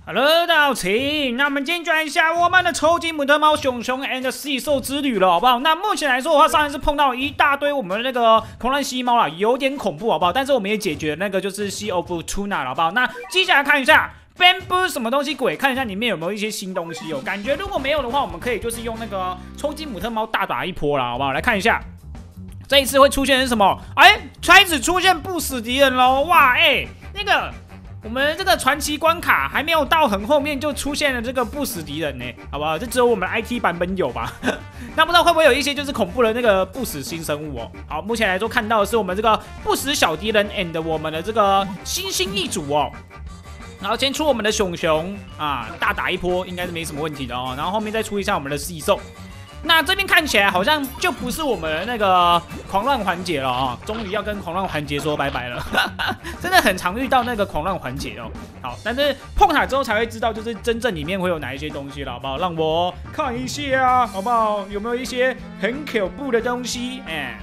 Hello， 大家好，那我们今天就来一下我们的超级母特猫熊熊 and 蜥兽之旅了，好不好？那目前来说的话，上一次碰到一大堆我们的那个狂乱蜥猫啦，有点恐怖，好不好？但是我们也解决了那个就是 Sea of Tuna 了，好不好？那接下来看一下 Bamboo 什么东西鬼，看一下里面有没有一些新东西哦。感觉如果没有的话，我们可以就是用那个超级母特猫大打一波啦，好不好？来看一下。这一次会出现的是什么？开始出现不死敌人喽！哇，那个我们这个传奇关卡还没有到很后面就出现了这个不死敌人呢，好不好？这只有我们 IT 版本有吧？那不知道会不会有一些就是恐怖的那个不死新生物哦？好，目前来说看到的是我们这个不死小敌人 and 我们的这个新兴一组哦。然后先出我们的熊熊啊，大打一波应该是没什么问题的哦。然后后面再出一下我们的蜥兽。那这边看起来好像就不是我们的那个狂乱环节了啊、终于要跟狂乱环节说拜拜了，真的很常遇到那个狂乱环节哦。好，但是碰塔之后才会知道，就是真正里面会有哪一些东西了，好不好？让我看一下，好不好？有没有一些很恐怖的东西？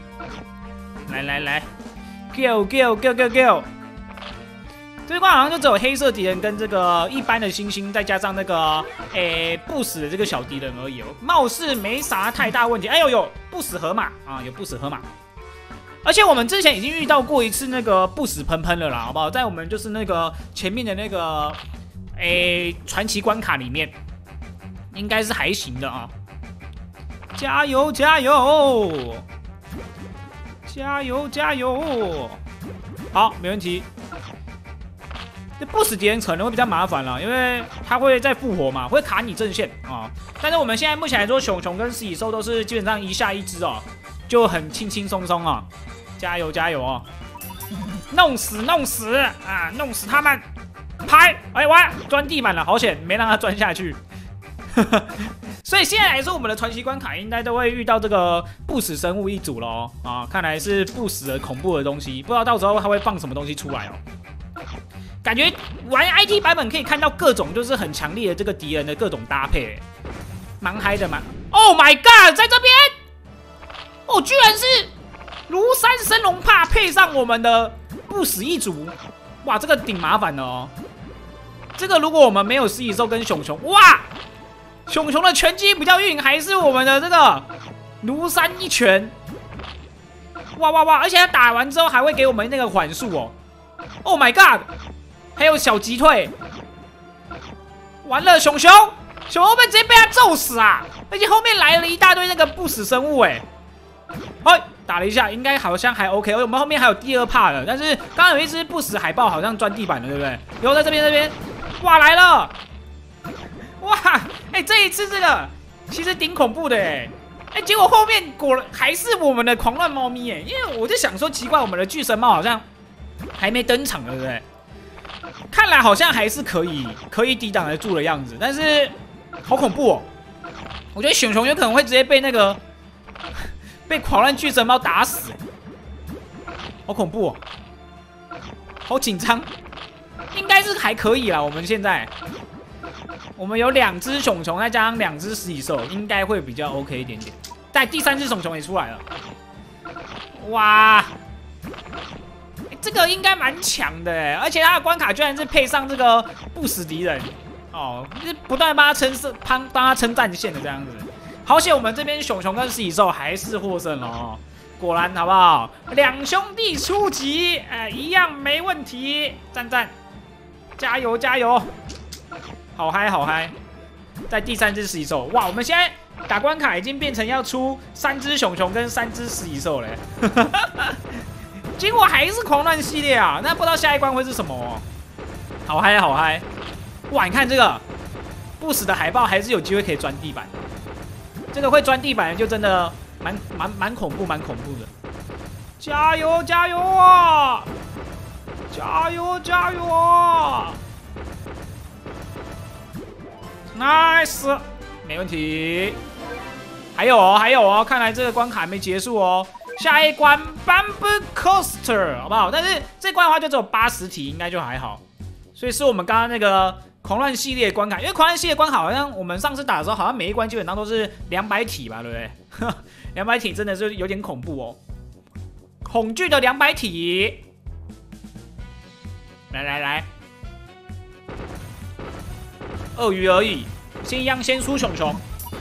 来 ，go！ 这关好像就只有黑色敌人跟这个一般的猩猩，再加上那个不死的这个小敌人而已哦，貌似没啥太大问题。有不死河马啊，有不死河马，而且我们之前已经遇到过一次那个不死喷喷了啦，好不好？在我们就是那个前面的那个传奇关卡里面，应该是还行的啊。加油！好，没问题。不死敌人可能会比较麻烦了，因为他会再复活嘛，会卡你阵线啊。但是我们现在目前来说，熊熊跟蜥兽都是基本上一下一只哦，就很轻轻松松啊。加油哦！弄死啊！弄死他们！拍！哇，钻地板了，好险，没让他钻下去。所以现在来说，我们的传奇关卡应该都会遇到这个不死生物一组咯啊，看来是不死的恐怖的东西，不知道到时候他会放什么东西出来哦。感觉玩 IT 版本可以看到各种就是很强烈的这个敌人的各种搭配，蛮嗨的嘛 ！Oh my god， 在这边，居然是庐山升龙帕配上我们的不死一族，哇，这个挺麻烦的哦。这个如果我们没有蜥兽跟熊熊，哇，熊熊的拳击比较运，还是我们的这个庐山一拳，哇！而且他打完之后还会给我们那个缓速哦。Oh my god！ 还有小击退，完了，熊熊会直接被他揍死啊！而且后面来了一大堆那个不死生物，打了一下，应该好像还 OK。我们后面还有第二 part 了，但是刚刚有一只不死海豹好像钻地板了，对不对？有在这边，哇，来了，哇，这一次这个其实挺恐怖的，结果后面果然还是我们的狂乱猫咪，因为我就想说奇怪，我们的巨神猫好像还没登场，对不对？看来好像还是可以抵挡得住的样子，但是好恐怖哦！我觉得熊熊有可能会直接被那个被狂乱巨神猫打死，好恐怖哦，好紧张。应该是还可以啦，我们现在我们有2只熊熊，再加上2只蜥兽，应该会比较 OK 一点点。但第3只熊熊也出来了，哇！这个应该蛮强的而且他的关卡居然是配上这个不死敌人哦，就是不断帮他撑战线的这样子。好险，我们这边熊熊跟蜥兽还是获胜了哦。果然好不好？2兄弟出击，一样没问题，赞！加油！好嗨！在第3只蜥兽，哇！我们现在打关卡已经变成要出3只熊熊跟3只蜥兽嘞。结果还是狂乱系列啊！那不知道下一关会是什么哦。好嗨！哇，你看这个不死的海豹还是有机会可以钻地板。这个会钻地板的就真的蛮恐怖的。加油啊！Nice， 没问题。还有哦，看来这个关卡还没结束哦。下一关 Bamboo Coaster 好不好？但是这关的话就只有80题，应该就还好。所以是我们刚刚那个狂乱系列关卡，因为狂乱系列关卡好像我们上次打的时候，好像每一关基本上都是200体吧，对不对？200体真的是有点恐怖哦，恐惧的200体。来， 鳄鱼而已，先一样先输熊熊。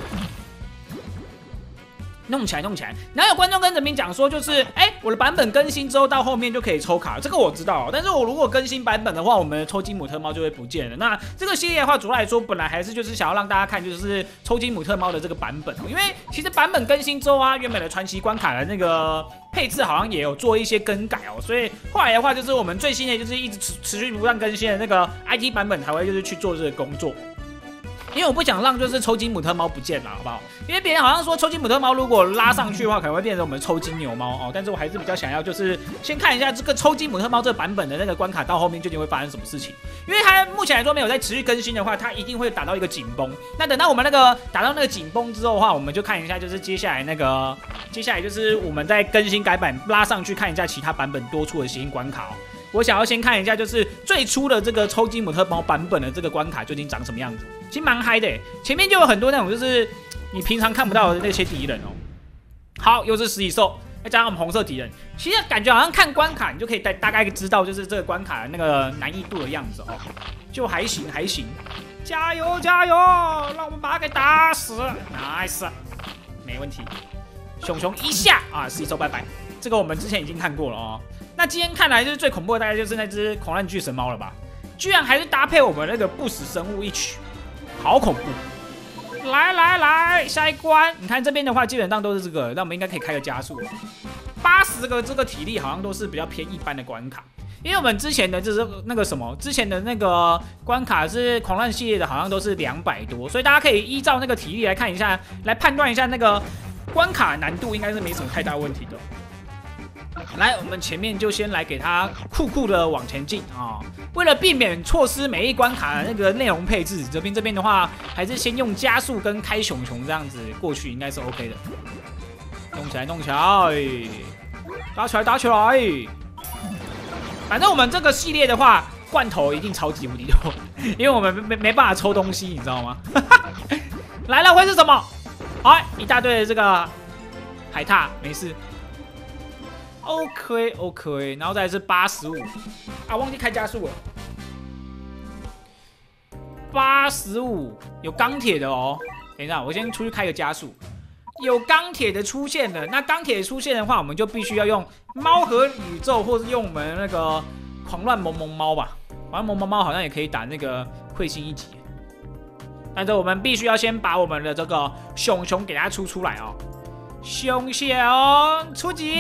弄起来，弄起来！然后有观众跟人民讲说，就是我的版本更新之后到后面就可以抽卡，这个我知道。但是我如果更新版本的话，我们的抽金姆特猫就会不见了。那这个系列的话，主要来说，本来还是就是想要让大家看，就是抽金姆特猫的这个版本，因为其实版本更新之后啊，原本的传奇关卡的那个配置好像也有做一些更改哦，所以后来的话，就是我们最新的就是一直持续不断更新的那个 IT 版本才会就是去做这个工作。因为我不想让就是抽金姆特猫不见了，好不好？因为别人好像说抽金姆特猫如果拉上去的话，可能会变成我们抽金牛猫哦。但是我还是比较想要就是先看一下这个抽金姆特猫这个版本的那个关卡到后面究竟会发生什么事情。因为它目前来说没有在持续更新的话，它一定会打到一个紧绷。那等到我们那个打到那个紧绷之后的话，我们就看一下就是接下来就是我们在更新改版拉上去看一下其他版本多出的新关卡哦。我想要先看一下，就是最初的这个抽金姆特猫版本的这个关卡究竟长什么样子，其实蛮嗨的。前面就有很多那种就是你平常看不到的那些敌人哦。好，又是食蚁兽，再加上我们红色敌人，其实感觉好像看关卡你就可以大概知道就是这个关卡的那个难易度的样子哦，就还行还行，加油加油，让我们把它给打死 ，nice， 没问题。熊熊一下啊，食蚁兽拜拜，这个我们之前已经看过了哦。那今天看来就是最恐怖的，大概就是那只狂乱巨神猫了吧？居然还是搭配我们那个不死生物一曲，好恐怖！来来来，下一关，你看这边的话，基本上都是这个，那我们应该可以开个加速了。80个这个体力好像都是比较偏一般的关卡，因为我们之前的就是那个什么，之前的那个关卡是狂乱系列的，好像都是200多，所以大家可以依照那个体力来看一下，来判断一下那个关卡难度，应该是没什么太大问题的。来，我们前面就先来给它酷酷的往前进啊！为了避免错失每一关卡的那个内容配置，这边的话，还是先用加速跟开熊熊这样子过去，应该是 OK 的。弄起来，弄起来，打起来，打起来！反正我们这个系列的话，罐头一定超级无敌多，因为我们没办法抽东西，你知道吗？来了，会是什么？哎，一大堆的这个海獭，没事。OK， 然后再来是85啊，忘记开加速了。85有钢铁的哦，等一下，我先出去开个加速。有钢铁的出现了，那钢铁出现的话，我们就必须要用猫和宇宙，或是用我们那个狂乱萌萌猫吧。狂乱萌萌猫好像也可以打那个会心一击，但是我们必须要先把我们的这个熊熊给它出来哦。熊熊出击！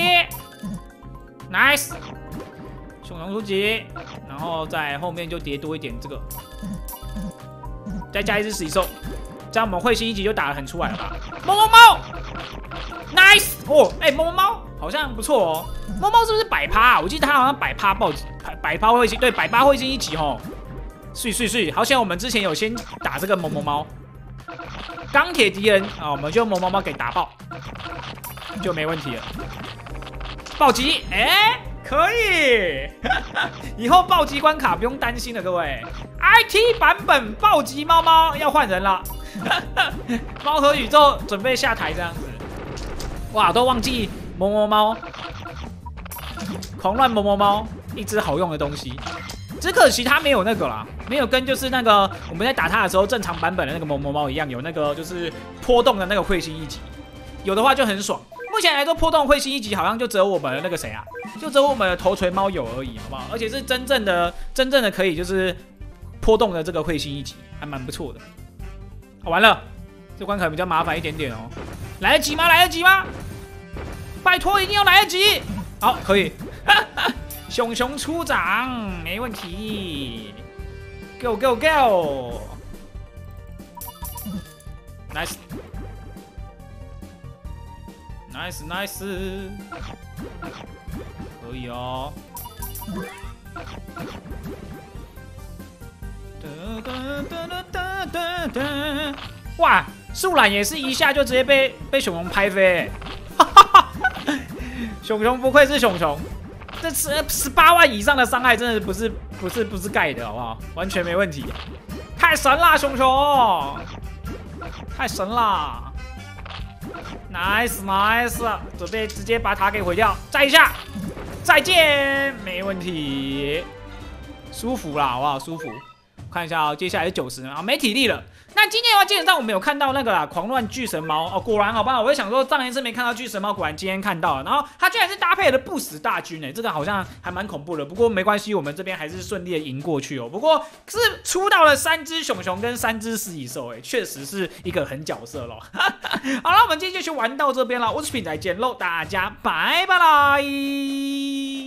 Nice， 熊熊出击，然后在后面就叠多一点这个，再加一只食蚁兽，这样我们会心一击就打得很出来了吧？猫猫猫 ，Nice 哦，猫猫猫好像不错哦。猫猫是不是100%啊？我记得它好像100%暴击，100%会心，对，100%会心一击哦。碎，好险我们之前有先打这个猫猫猫，钢铁敌人啊，我们就猫猫猫给打爆，就没问题了。 暴击，可以，以后暴击关卡不用担心了，各位。IT 版本暴击猫猫要换人了，猫和宇宙准备下台这样子。哇，都忘记萌萌猫，狂乱萌萌猫，一只好用的东西。只可惜它没有那个啦，没有跟就是那个我们在打它的时候正常版本的那个萌萌猫一样，有那个就是波动的那个会心一击，有的话就很爽。 目前来说，波动会心一击好像就只有我们的那个谁啊，就只有我们的头锤猫有而已，好不好？而且是真正的可以就是波动的这个会心一击，还蛮不错的。完了，这关卡比较麻烦一点点哦。来得及吗？来得及吗？拜托，一定要来得及！好，可以。熊熊出掌，没问题。Go go go！Nice。 Nice， 可以哦。哇，树懒也是一下就直接被熊熊拍飞，熊熊不愧是熊熊，这18万以上的伤害真的不是盖的，好不好？完全没问题，太神啦，熊熊，太神啦！ Nice， 准备直接把塔给毁掉，再一下，再见，没问题，舒服啦，好不好？舒服。 看一下哦，接下来是90啊，没体力了。那今天的话，基本上我们有看到那个狂乱巨神猫哦，果然好吧，我就想说上一次没看到巨神猫，果然今天看到了。然后它居然是搭配了不死大军这个好像还蛮恐怖的。不过没关系，我们这边还是顺利的赢过去哦。不过是出到了3只熊熊跟3只食蚁兽，确实是一个狠角色咯。好了，我们今天就去玩到这边了，我是品仔见喽，大家拜拜啦。